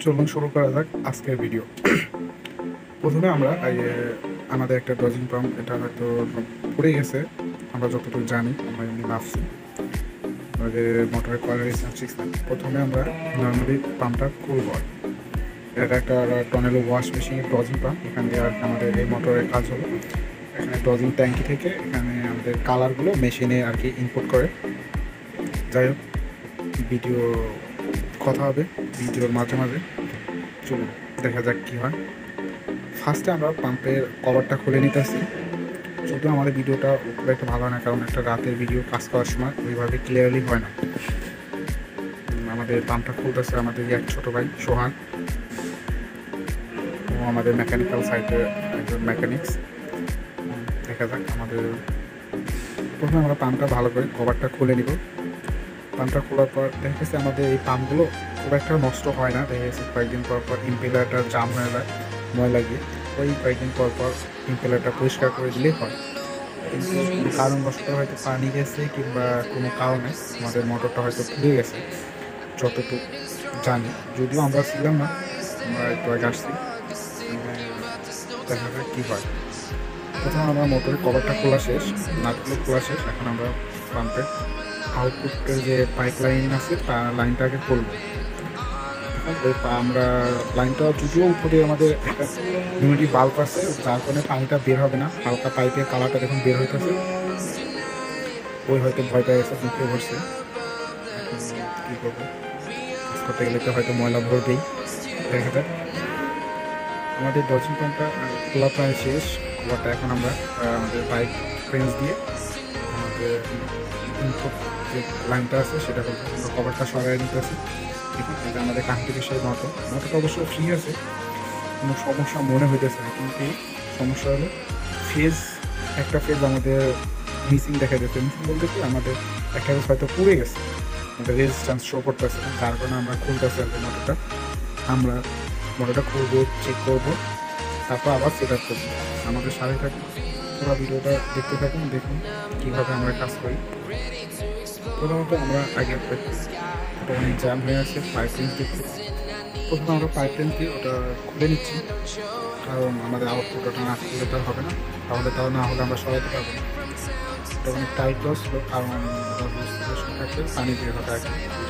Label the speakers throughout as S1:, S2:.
S1: চলুন শুরু করা যাক আজকের ভিডিও। প্রথমে আমরা আমাদের একটা ড্রজিং পাম্প, এটা হয়তো পড়ে গেছে, আমরা যতটুকু জানি, আমরা এমনি ভাবছি আমাদের মোটরের কয়েলের ঠিক না। প্রথমে আমরা নর্মালি পাম্পটা খুলব। এটা একটা টর্নেডো ওয়াশ মেশিন ড্রজিং পাম্প। এখান দিয়ে আর আমাদের এই মোটরের কাজ হলো, এখানে ড্রজিং ট্যাঙ্কি থেকে এখানে আমাদের কালারগুলো মেশিনে আর কি ইনপুট করে। যাই হোক, ভিডিও কথা হবে ভিডিওর মাঝে মাঝে, চলুন দেখা যাক কী হয়। ফার্স্টে আমরা পাম্পের কভারটা খুলে নিতেছি। শুধু আমাদের ভিডিওটা খুব একটা ভালো হয় না, কারণ একটা রাতের ভিডিও কাজ করার সময় ওইভাবে ক্লিয়ারলি হয় না। আমাদের পাম্পটা খুলতেছে আমাদের এক ছোটো ভাই সোহান, ও আমাদের মেকানিক্যাল সাইডের একজন মেকানিক্স। দেখা যাক আমাদের প্রথমে আমরা পাম্পটা ভালো করে কভারটা খুলে নিব। পাম্পটা খোলার পর দেখা গেছে আমাদের এই পাম্পগুলো খুব একটা নষ্ট হয় না। দেখা গেছে কয়েকদিন পর পর ইম্পেলারটা জাম হয়ে যায় ময়লা গিয়ে, ওই কয়েকদিন পর পর ইম্পেলারটা পরিষ্কার করে দিলেই হয়। কিন্তু কারণবশত হয়তো পানি গেছে কিংবা কোনো কারণে আমাদের মোটরটা হয়তো পুড়ে গেছে, যতটুকু জানি। যদিও আমরা ছিলাম না, আমরা একটু আগে আসছি। দেখা যাক কী হয়। প্রথমে আমরা মোটরের কভারটা খোলা শেষ, নাটগুলো খোলা শেষ। এখন আমরা পাম্পের আউটপুটের যে পাইপ লাইন আছে তার লাইনটাকে খুলবো। ওই আমরা লাইনটা যদিও উপরে আমাদের একটা ইউনিটি বাল্ব আছে, যার কারণে পানিটা বের হবে না। হালকা পাইপের কালারটা দেখুন বের হইতেছে, ওই হয়তো ভয় পেয়ে গেছে, মুখে ভরছে। কী করবো, করতে গেলে তো হয়তো ময়লা ভরবেই। দেখা যাক। আমাদের ড্রজিং পাম্পটা খোলা প্রায় শেষ। খোলাটা এখন আমরা আমাদের পাইপ ফ্রেঞ্চ দিয়ে আমাদের ইনপুট যে লাইনটা আছে সেটা করবো। আমরা কভারটা সরাই নিতেছি। দেখুন, এটা আমাদের কাহিনী সেই মোটরটা অবশ্য ফ্রি আছে, কোনো সমস্যা মনে হইতেছে না। কিন্তু সমস্যা হলো একটা ফেজ আমাদের মিসিং দেখা যাচ্ছে। মিসিং বলতে কি, আমাদের একটা ফেজ হয়তো পুড়ে গেছে, আমাদের রেজিস্ট্যান্স শো করতেছে না, যার কারণে আমরা খুলতেছি আর মোটরটা। আমরা মোটরটা খুলবো, চেক করবো, তারপর আবার সেট আপ করবো। আমাদের সাথে থাকুন, পুরো ভিডিওটা দেখতে থাকুন, দেখুন কীভাবে আমরা কাজ করি। প্রথমত আমরা আগে ওটা অনেক জ্যাম হয়ে আছে, পাইপ রেঞ্জ দেখতে। প্রথমে আমরা পাইপ রেঞ্জ দিয়ে ওটা খুলে নিচ্ছি, কারণ আমাদের আউটপুট ওটা না খুলে তো হবে না, তাও না হলে আমরা সরাইতে পারবো না। ওটা অনেক টাইট লস ছিল, কারণ ওটা বুঝতে থাকলে পানি বের হবে আর কি,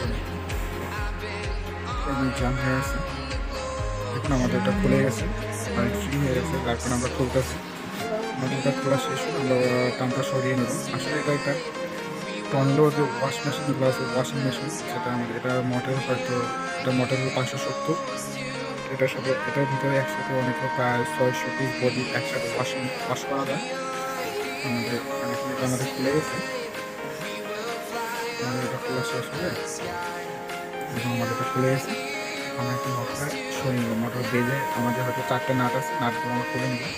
S1: অনেক জ্যাম হয়ে আছে। দেখুন আমাদের এটা খুলে গেছে, পানি ফ্রি হয়ে গেছে, যার কারণে আমরা খুলতেছি। আমাদের এটা খোলা শেষ, আমরা টানটা সরিয়ে নেব। আসলে এটা একটা টর্নেডো যে ওয়াশ মেশিনগুলো আছে, ওয়াশিং মেশিন, সেটা আমাদের এটা মোটর হয়তো, এটা মোটর হলো 570। এটার সাথে এটার ভিতরে একসাথে অনেক প্রায় 600 পিস বডি একসাথে ওয়াশ করা যায়। আমাদের এটা আমাদের খুলে গেছে, আমাদের এটা খোলা শেষ হয়ে এবং আমাদের এটা খুলে গেছে। আমরা একটা মোটরটা সরিয়ে নেব। মোটর বেজে আমাদের হয়তো 4টে নাট আছে, নাটগুলো আমরা খুলে নেব।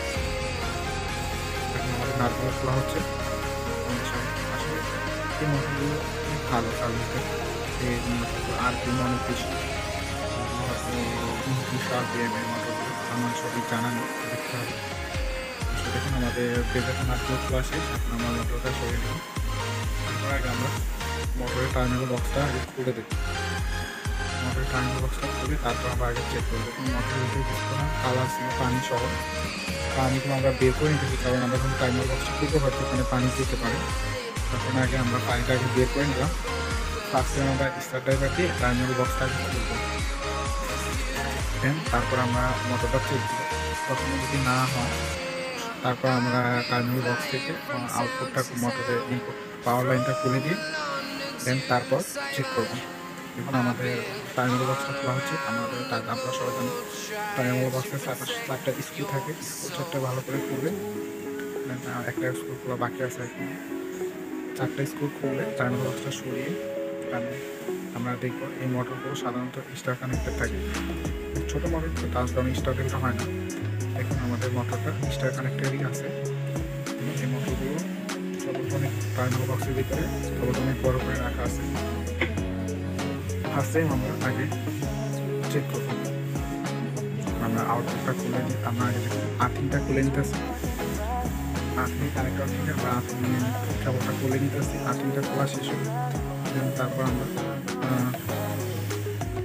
S1: এখন আমাদের নাটগুলো খোলা হচ্ছে। আসলে এই মোটরগুলো অনেক ভালো সার্ভিসটা, এই মোটরগুলো আরপিএম অনেক বেশি, হয়তো 29 আরপিএমের মোটরগুলো, আমার সঠিক জানা নেই, দেখতে হবে। দেখুন আমাদের বেজের নাটগুলো খোলা শেষ। এখন আমরা মোটরটা সরিয়ে নেব। তারপর আগে আমরা মোটরের টার্মিনাল বক্সটা আগে খুলে দেব। মোটরের টার্মিনাল বক্সটা খুলে তারপর আমরা আগে চেক করবো। দেখুন মোটরের ভিতরে কিছু না কালার ছিল পানি সহ, পানিগুলো আমরা বের করে নিতেছি, কারণ আমরা যখন টার্মিনাল বক্সটা খুলতে হয়তো ওখানে পানি যেতে পারে। তখন আগে আমরা পানিটা আগে বের করে নিলাম। ফার্স্টে আমরা স্টার ড্রাইভার দিয়ে টার্মিনাল বক্সটা আগে খুলবো, দেন তারপর আমরা মোটরটা চেক দিব। তখন যদি না হয়, তারপর আমরা টার্মিনাল বক্স থেকে আউটপুটটা মোটরের ইনপুট পাওয়ার লাইনটা খুলে দিয়ে দেন তারপর চেক করবো। দেখুন আমাদের টার্মিনাল বক্সটা খোলা হচ্ছে। আমাদের আপনারা সবাই জানেন টার্মিনাল বক্সের 4টা স্ক্রু থাকে, স্ক্রু 4টা ভালো করে খুলবে। একটা স্ক্রু খোলা বাকি আছে, এখন 4টা স্ক্রু খুললে টার্মিনাল বক্সটা সরিয়ে আমরা দেখবো এই মোটরগুলো সাধারণত স্টার কানেক্টেড থাকে। ছোটো মোটর তো তার কারণে স্টার কানেক্ট হয় না। এখন আমাদের মোটরটা স্টার কানেক্টেডই আছে। এই মোটরগুলো সর্বক্ষণিক টার্মিনাল বক্সের ভিতরে সর্বক্ষণিক বড় করে রাখা আছে। ফার্স্ট টাইম আমরা আগে চেক করবো, আমরা আউটপুটটা খুলে নিই। আমরা আগে আর্থিংটা খুলে নিতেছি, আর্থিং কানেক্টর থেকে আমরা আর্থিং কেবলটা খুলে নিতেছি। আর্থিংটা খোলা শেষ হবে, তারপর আমরা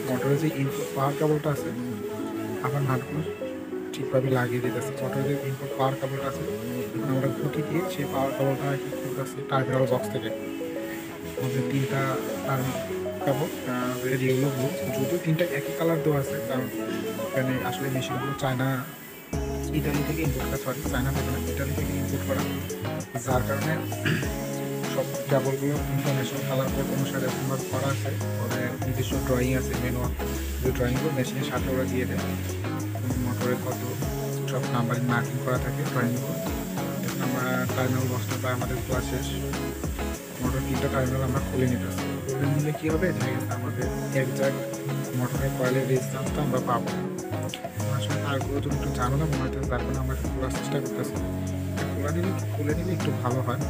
S1: মোটরের যে ইনপুট পাওয়ার কেবলটা আছে আমার নাটগুলো ঠিকভাবে লাগিয়ে দিতেছে। মোটরের যে ইনপুট পাওয়ার কেবলটা আছে এখন আমরা ঘুঁটি দিয়ে সেই পাওয়ার কেবলটা কি খুলতেছি টার্মিনাল বক্স থেকে। আমাদের 3টা কেবল রেডিওগুলো ব্লু, যদিও 3টা একই কালার দেওয়া আছে, কারণ এখানে আসলে মেশিনগুলো ইটালি থেকে ইম্পোর্ট করা, চায়না থেকে না, ইটালি থেকে ইম্পোর্ট করা, যার কারণে সব কেবলগুলো ইন্টারন্যাশনাল কালার কোড অনুসারে কনভার্ট করা আছে। ওদের নিজস্ব ড্রয়িং আছে, ম্যানুয়াল, যে ড্রয়িংগুলো মেশিনের সাথে ওরা দিয়ে দেয়। মোটরের কত সব নাম্বারিং মার্কিং করা থাকে ড্রয়িংগুলো। এখন আমরা টার্মিনাল বক্সটা প্রায় আমাদের খোলা শেষ। মোটর 3টা টার্মিনাল আমরা খুলে নিতেছি। খুলে নিলে কী হবে, দেখা গেছে আমাদের একজ্যাক্ট মোটরের কয়েলের রেজিস্ট্যান্সটা আমরা পাবো। আসলে তারগুলো যদি একটু ঝামেলা মনে হয়, তার কারণে আমরা খোলার চেষ্টা করতেছি। খুলে নিলে একটু ভালো হয়।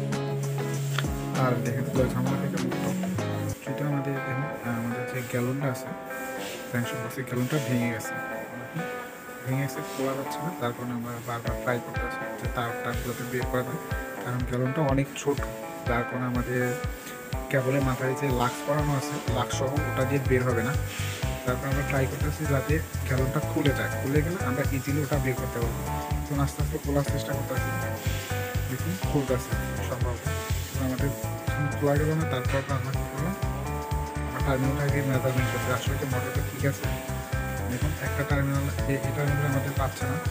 S1: আর দেখেন ঝামেলা থেকে মুক্ত। যদি আমাদের যে গ্যালনটা আছে টেনশন বক্সের গ্যালনটা ভেঙে গেছে, খোলা যাচ্ছে না, তার কারণে আমরা বারবার ট্রাই করতেছি যে তারগুলোতে বের করা যায়। কারণ গ্যালনটা অনেক ছোট, যার কারণে আমাদের কেবলের মাথায় যে লাক্স করানো আছে, লাক্স সহ ওটা দিয়ে বের হবে না। তারপর আমরা ট্রাই করতেছি যাতে গ্যালনটা খুলে যায়, খুলে গেলে আমরা ইজিলি ওটা বের করতে পারবো। তখন আস্তে আস্তে খোলার চেষ্টা করতেছি, দেখুন খুলতেছে সম্ভব। আমাদের খোলা গেল না, তারপর আমরা কী করলাম, আমরা টার্মিনালটাকে মেজারমেন্ট করতে আসলে যে মোটরটা ঠিক আছে। দেখুন একটা টার্মিনাল, এই টার্মিনাল আমাদের পাচ্ছে না,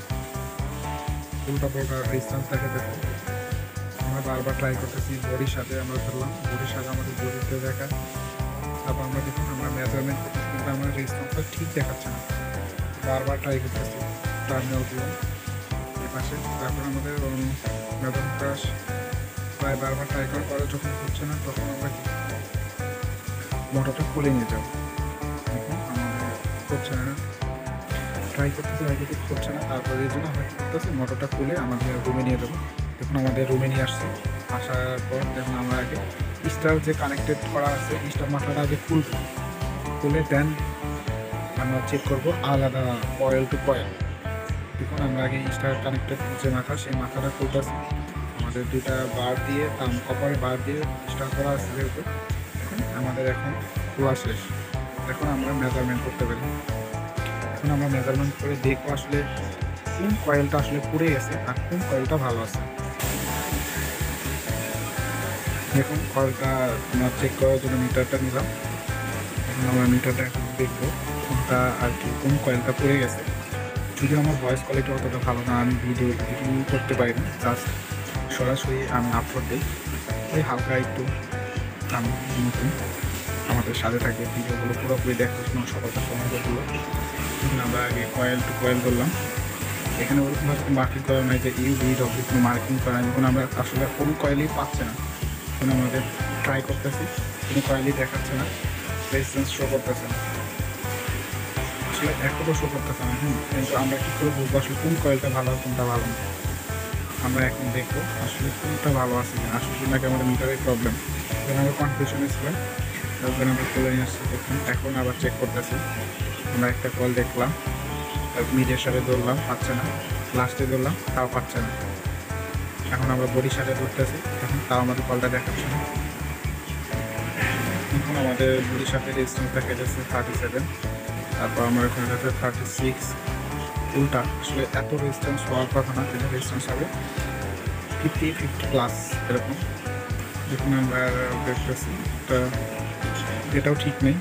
S1: উল্টা পাল্টা ডিস্টেন্স দেখে দেখুন। আমরা বারবার ট্রাই করতেছি, বডির সাথে আমরা ধরলাম, বডির সাথে আমাদের বডিতে দেখা। তারপর আমরা দেখুন আমরা মেজারমেন্ট করতেছি, কিন্তু আমার রেসপন্সটা ঠিক দেখাচ্ছে না। বারবার ট্রাই করতেছি টার্মিনালগুলো এ পাশে। তারপর আমাদের মেজারমেন্টটা প্রায় বারবার ট্রাই করার পরে যখন হচ্ছে না, তখন আমরা মোটরটা খুলে নিয়ে যাবো। দেখুন আমাদের হচ্ছে না, ট্রাই করতেছি, আগে হচ্ছে না। তারপরে এই জন্য আমরা কী করতেছি, মোটরটা খুলে আমাদের রুমে নিয়ে যাবো। দেখুন আমাদের রুমে নিয়ে আসছে, আসার পর দেখুন আমরা আগে স্টার যে কানেক্টেড করা আছে, স্টার মাথাটা আগে খুলে দেন আমরা চেক করবো আলাদা কয়েল টু কয়েল। দেখুন আমরা আগে স্টার কানেক্টেড যে মাথা, সেই মাথাটা খুলতেছি। আমাদের 2টা বার দিয়ে কপারে বার দিয়ে স্টার করা আছে যেহেতু, আমাদের এখন খোলা শেষ। এখন আমরা মেজারমেন্ট করতে পারি। এখন আমরা মেজারমেন্ট করে দেখবো আসলে কোন কয়েলটা আসলে পুড়ে গেছে আর কোন কয়েলটা ভালো আছে। দেখুন কয়েলটা আমরা চেক করার জন্য মিটারটা নিলাম। এখন আমরা মিটারটা এখন দেখবো কোনটা আর কি, কোন কয়েলটা পুড়ে গেছে। যদিও আমার ভয়েস কোয়ালিটি অতটা ভালো না, আমি ভিডিও করতে পারি না, জাস্ট সরাসরি আমি আপলোড দিই। ওই হালকা একটু আমি নতুন, আমাদের সাথে থাকে ভিডিওগুলো পুরোপুরি দেখার জন্য সকালটা সময়গুলো। আমরা আগে কয়েল টু কয়েল করলাম। এখানে ওরকমভাবে মার্কিং করা নাই যে UVW কোনো মার্কিং করা নাই। এখন আমরা আসলে কোনো কয়েলই পাচ্ছে না। এখন আমাদের ট্রাই করতেছি, কোনো কয়েলই দেখাচ্ছে না, রেজিস্ট্যান্স শো করতেছে না, আসলে এখনও শো করতেছে না। কিন্তু আমরা কী করে বুঝবো আসলে কোন কয়েলটা ভালো আর কোনটা ভালো না। আমরা এখন দেখবো আসলে কোনটা ভালো আছে কিনা, আসলে নাকি আমাদের মিটারের প্রবলেম। এখন আমরা কনফিউশনে ছিলাম, তারপরে আমরা খুলে নিয়ে আসছি। দেখুন এখন আবার চেক করতেছি। আমরা একটা কল দেখলাম, মিডিয়ার সাথে ধরলাম, পাচ্ছে না, লাস্টে ধরলাম, তাও পাচ্ছে না। এখন আমরা বডির সাথে ধরতেছি, এখন তাও আমাদের কলটা দেখাচ্ছে না। এখন আমাদের বডির সাথে রেজিস্ট্যান্স দেখা যাচ্ছে 37, তারপর আমরা এখানে যাচ্ছে 36। উল্টা আসলে এত রেজিস্ট্যান্স হওয়ার কথা না, যেটা রেজিস্ট্যান্স হবে 50+ এরকম। দেখুন আমরা দেখতেছি এটাও ঠিক নেই।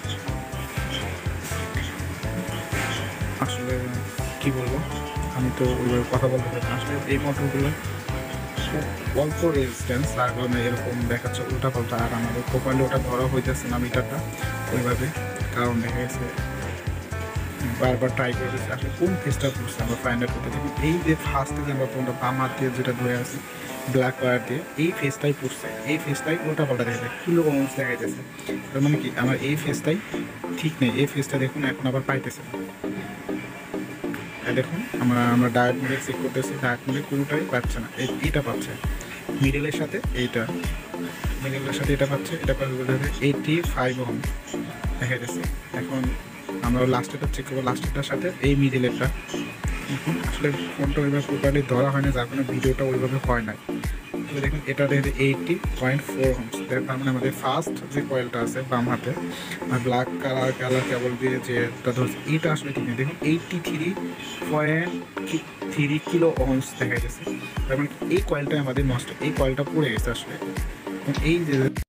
S1: আসলে কী বলবো, আমি তো ওইভাবে কথা বলতে পারি না। আসলে এই মোটরগুলো খুব অল্প রেজিস্ট্যান্স, তার কারণে এরকম দেখাচ্ছে উল্টা পাল্টা। আর আমাদের প্রপারলি ওটা ধরা হইতেছে না মিটারটা ওইভাবে, কারণ দেখা গেছে বারবার ট্রাই করেছি আসলে কোন ফেসটা পড়ছে আমরা ফাইন্ড আউট করতে। দেখুন এই যে ফার্স্টে যে আমরা কোনটা বাম হাত দিয়ে যেটা ধরে আছি ব্ল্যাক ওয়্যার দিয়ে, এই ফেসটাই পড়ছে, এই ফেসটাই উল্টা পাল্টা দেখা যায়, কিলো অংশ দেখা যাচ্ছে। তার মানে কি আমার এই ফেসটাই ঠিক নেই, এই ফেসটা দেখুন এখন আবার পাইতেছে না। দেখুন আমরা ডায়েট মিলে চেক করতেছি, ডায়েট মিলে কোনোটাই পাচ্ছে না, এইটা পাচ্ছে মিডলের সাথে, মিডলের সাথে এটা পাচ্ছে, এটা পাচ্ছে 85 ওহম দেখা যাচ্ছে। এখন আমরা লাস্টেরটা চেক করবো, লাস্টেরটার সাথে এই মিডিলেরটা। এখন আসলে ফোনটা ওইভাবে প্রপারলি ধরা হয় না, যার কারণে ভিডিওটা ওইভাবে হয় না। দেখুন এটা দেখে 80.4 হোমস। তার মানে আমাদের ফার্স্ট যে কয়েলটা আছে বাম হাতে আর ব্ল্যাক কালার কেবল দিয়ে যেটা ধরছে এটা আসলে ঠিক নেই। দেখুন 83.3 কিলো ওহমস দেখা গেছে। তার মানে এই কয়েলটা আমাদের নষ্ট, এই কয়েলটা পড়ে গেছে আসলে। এই যে